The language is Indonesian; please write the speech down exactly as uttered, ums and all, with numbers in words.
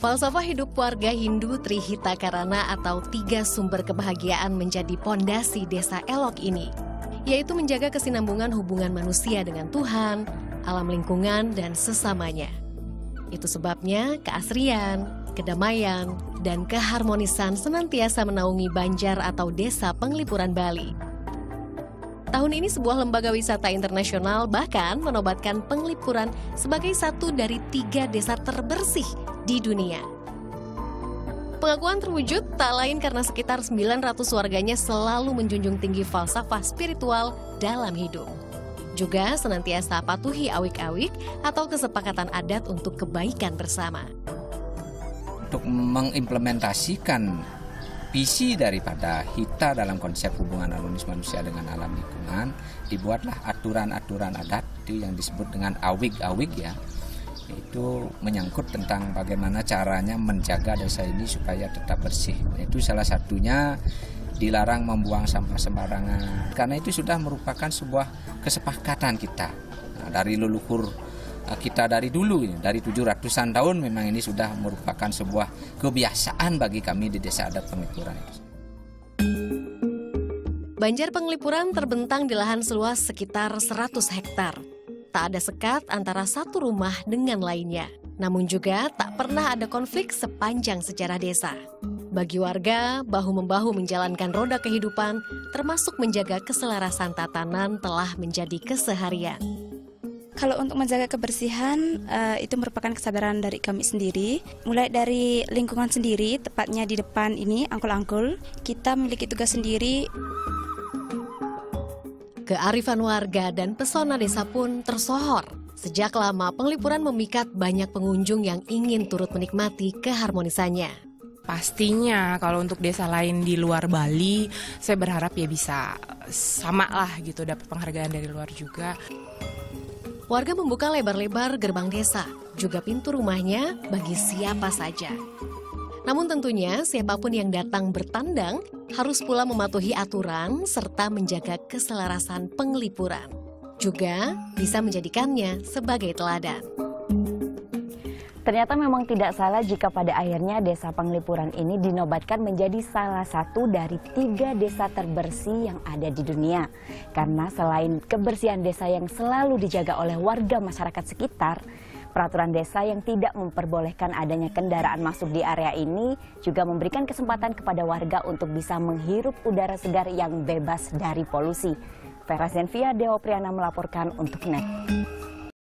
Falsafah hidup warga Hindu Trihita Karana atau tiga sumber kebahagiaan menjadi pondasi desa Elok ini, yaitu menjaga kesinambungan hubungan manusia dengan Tuhan, alam lingkungan, dan sesamanya. Itu sebabnya keasrian, kedamaian, dan keharmonisan senantiasa menaungi Banjar atau Desa Penglipuran Bali. Tahun ini sebuah lembaga wisata internasional bahkan menobatkan Penglipuran sebagai satu dari tiga desa terbersih di dunia. Pengakuan terwujud tak lain karena sekitar sembilan ratus warganya selalu menjunjung tinggi falsafah spiritual dalam hidup. Juga senantiasa patuhi awik-awik atau kesepakatan adat untuk kebaikan bersama. Untuk mengimplementasikan visi daripada Hita dalam konsep hubungan harmonis manusia dengan alam lingkungan, dibuatlah aturan-aturan adat itu yang disebut dengan awik-awik ya. Itu menyangkut tentang bagaimana caranya menjaga desa ini supaya tetap bersih. Itu salah satunya dilarang membuang sampah sembarangan. Karena itu sudah merupakan sebuah kesepakatan kita. Nah, dari leluhur kita dari dulu, dari tujuh ratusan tahun memang ini sudah merupakan sebuah kebiasaan bagi kami di Desa Adat Penglipuran. Banjar Penglipuran terbentang di lahan seluas sekitar seratus hektar. Tak ada sekat antara satu rumah dengan lainnya. Namun juga tak pernah ada konflik sepanjang sejarah desa. Bagi warga, bahu-membahu menjalankan roda kehidupan, termasuk menjaga keselarasan tatanan telah menjadi keseharian. Kalau untuk menjaga kebersihan, uh, itu merupakan kesadaran dari kami sendiri. Mulai dari lingkungan sendiri, tepatnya di depan ini, angkul-angkul, kita memiliki tugas sendiri. Kearifan warga dan pesona desa pun tersohor. Sejak lama, Penglipuran memikat banyak pengunjung yang ingin turut menikmati keharmonisannya. Pastinya kalau untuk desa lain di luar Bali, saya berharap ya bisa sama lah gitu, dapat penghargaan dari luar juga. Warga membuka lebar-lebar gerbang desa, juga pintu rumahnya bagi siapa saja. Namun tentunya siapapun yang datang bertandang harus pula mematuhi aturan serta menjaga keselarasan Penglipuran. Juga bisa menjadikannya sebagai teladan. Ternyata memang tidak salah jika pada akhirnya Desa Penglipuran ini dinobatkan menjadi salah satu dari tiga desa terbersih yang ada di dunia. Karena selain kebersihan desa yang selalu dijaga oleh warga masyarakat sekitar, peraturan desa yang tidak memperbolehkan adanya kendaraan masuk di area ini juga memberikan kesempatan kepada warga untuk bisa menghirup udara segar yang bebas dari polusi. Vera Zenvia, Deo Priana melaporkan untuk N E T.